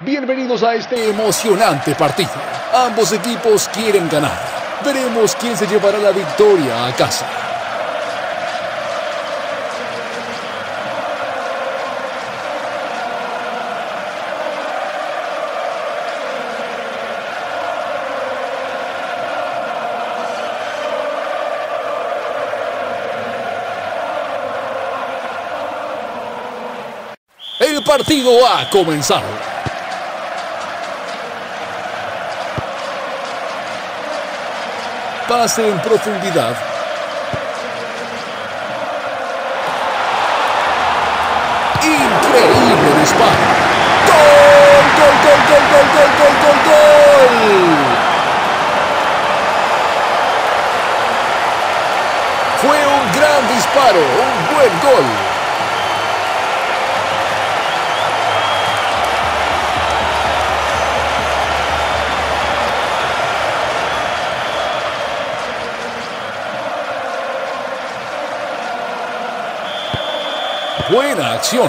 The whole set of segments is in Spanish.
Bienvenidos a este emocionante partido. Ambos equipos quieren ganar. Veremos quién se llevará la victoria a casa. El partido ha comenzado. Pase en profundidad. Increíble disparo. ¡Gol! ¡Gol, gol, gol, gol, gol, gol, gol, gol! Fue un gran disparo, un buen gol. Buena acción.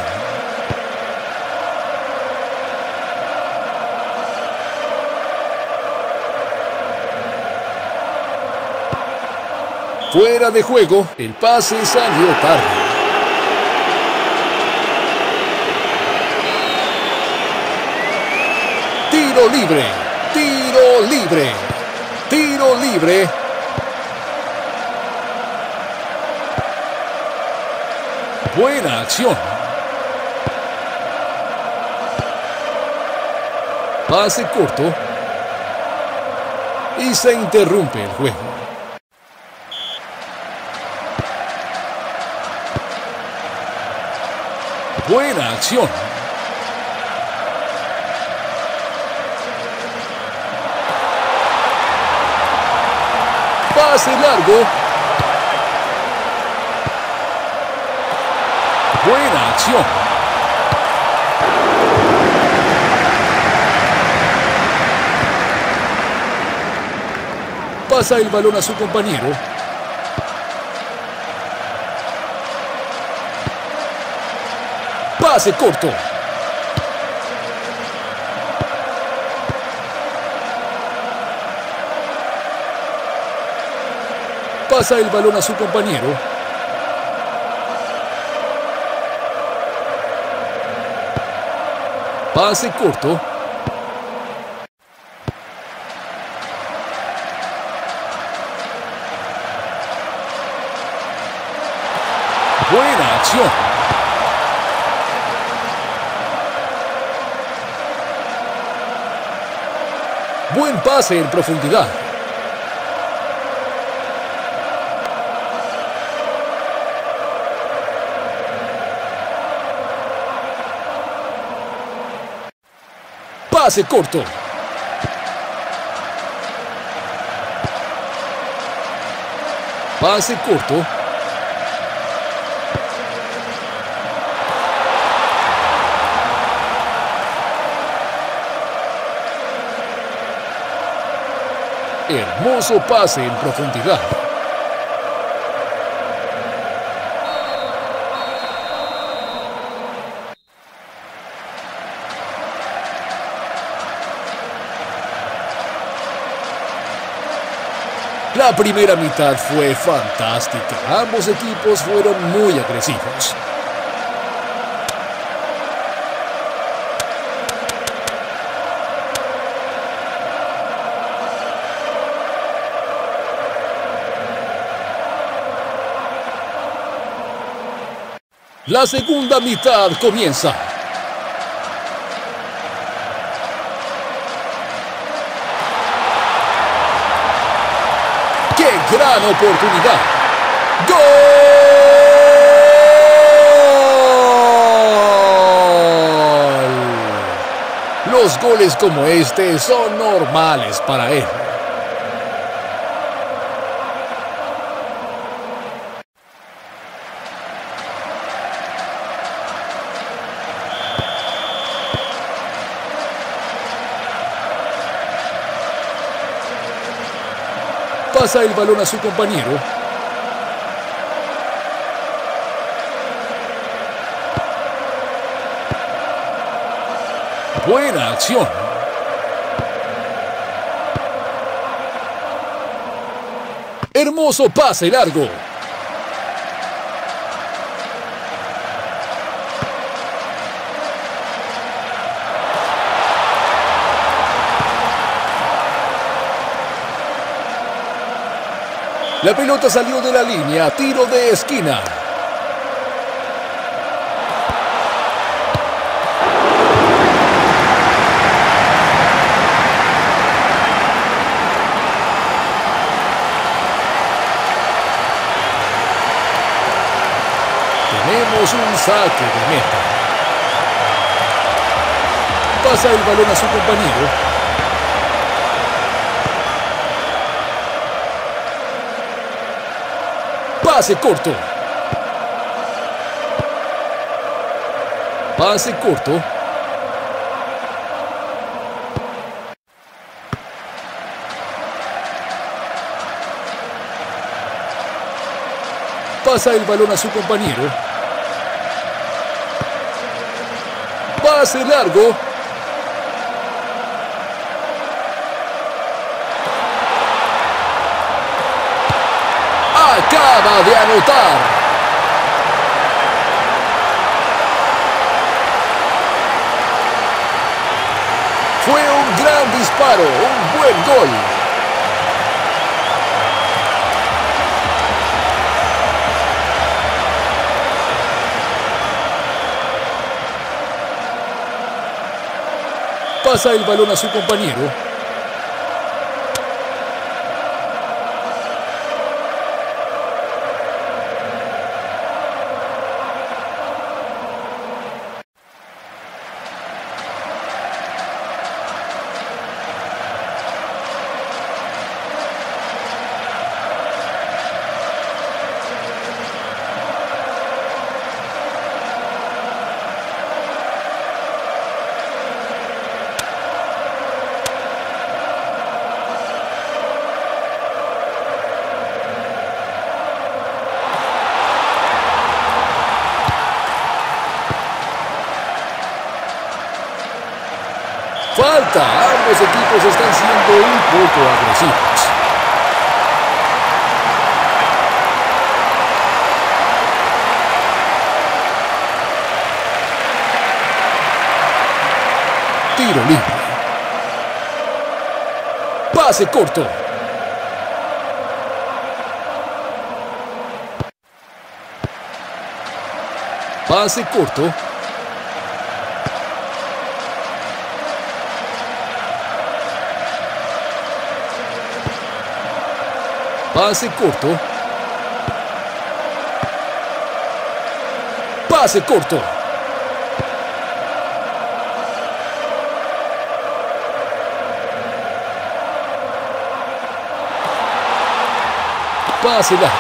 Fuera de juego, el pase salió tarde. Tiro libre, tiro libre, tiro libre. Buena acción. Pase corto. Y se interrumpe el juego. Buena acción. Pase largo. Buena acción. Pasa el balón a su compañero. Pase corto. Pasa el balón a su compañero. Pase corto. Buena acción. Buen pase en profundidad. Pase corto. Pase corto. Hermoso pase en profundidad. La primera mitad fue fantástica. Ambos equipos fueron muy agresivos. La segunda mitad comienza. ¡Qué gran oportunidad! ¡Gol! Los goles como este son normales para él. Pasa el balón a su compañero. Buena acción. Hermoso pase largo. La pelota salió de la línea, tiro de esquina. Tenemos un saque de meta. Pasa el balón a su compañero. Pase corto. Pase corto. Pasa el balón a su compañero. Pase largo. Acaba de anotar. Fue un gran disparo, un buen gol. Pasa el balón a su compañero. Falta, ambos equipos están siendo un poco agresivos. Tiro libre. Pase corto. Pase corto. Pase corto. Pase corto. Pase largo.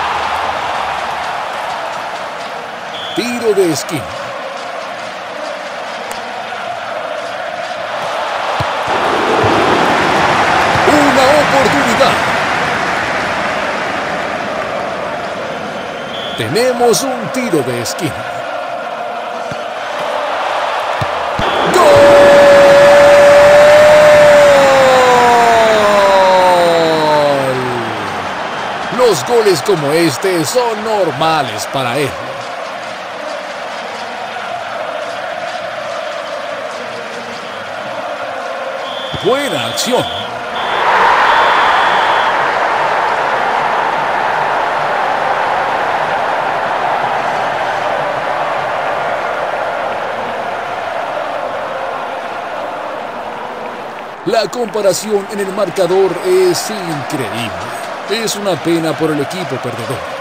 Tiro de esquina. Una oportunidad. Tenemos un tiro de esquina. ¡Gol! Los goles como este son normales para él. Buena acción. La comparación en el marcador es increíble. Es una pena por el equipo perdedor.